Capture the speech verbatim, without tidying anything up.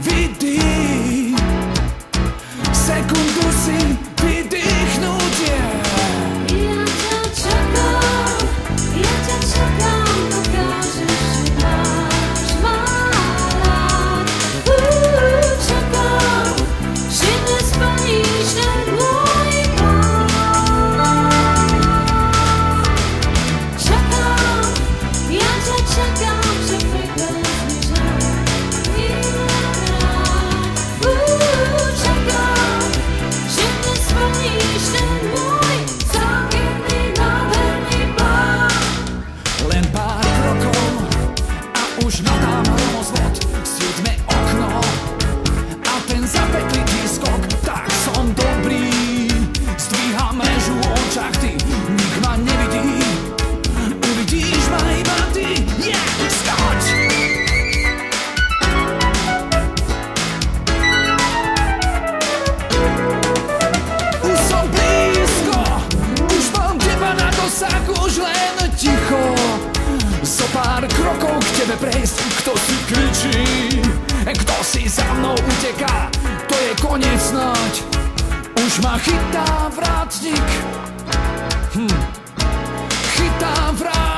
vydých. Sekundu si vydýchnuť je. Ja ťa čakám, ja ťa čakám, dokážeš, že máš ma rád. Uuu, čakám, že nesplníš ten môj plán. Čakám, ja ťa čakám, že prekleneš mi rád. Uuu, čakám, že nesplníš ten môj zákerný, nádherný plán. Len pár krokov a už nadám rozvod. Svieťme okno a ten zapeklitý skok. Tak som dobrý, zdvíham mrežu v očách ty. Nik ma nevidí, uvidíš ma iba ty. Yeah, skoč! Už som blízko, už mám teba na dosah, už len ticho. Zo pár krokov k tebe prejsť, kto si kričí, kto si za mnou uteká, to je koniec snáď. Už ma chytá vrátnik, hm. Chytá vrátnik.